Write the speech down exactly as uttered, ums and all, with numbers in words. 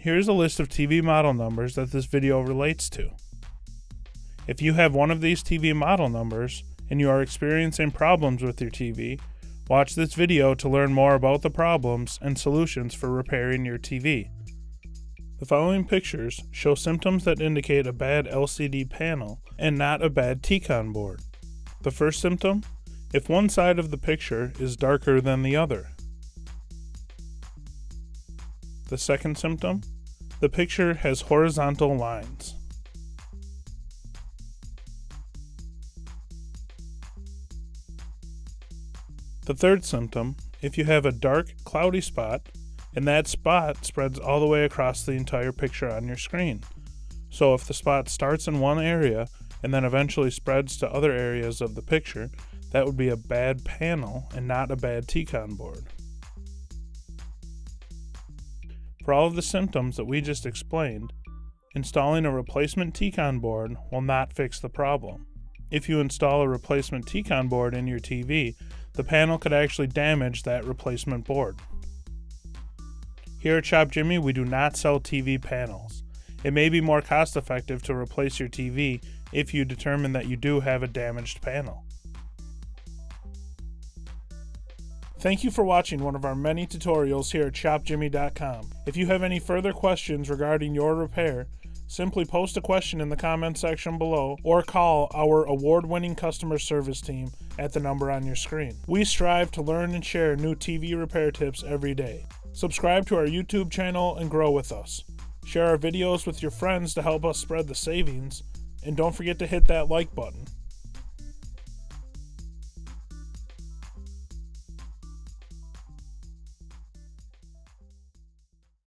Here's a list of T V model numbers that this video relates to. If you have one of these T V model numbers and you are experiencing problems with your T V, watch this video to learn more about the problems and solutions for repairing your T V. The following pictures show symptoms that indicate a bad L C D panel and not a bad T-Con board. The first symptom: if one side of the picture is darker than the other. The second symptom: the picture has horizontal lines. The third symptom: if you have a dark, cloudy spot, and that spot spreads all the way across the entire picture on your screen. So if the spot starts in one area and then eventually spreads to other areas of the picture, that would be a bad panel and not a bad T-Con board. For all of the symptoms that we just explained, installing a replacement T-Con board will not fix the problem. If you install a replacement T-Con board in your T V, the panel could actually damage that replacement board. Here at ShopJimmy, we do not sell T V panels. It may be more cost effective to replace your T V if you determine that you do have a damaged panel. Thank you for watching one of our many tutorials here at shop jimmy dot com. If you have any further questions regarding your repair, simply post a question in the comment section below or call our award-winning customer service team at the number on your screen. We strive to learn and share new T V repair tips every day. Subscribe to our YouTube channel and grow with us. Share our videos with your friends to help us spread the savings, and don't forget to hit that like button.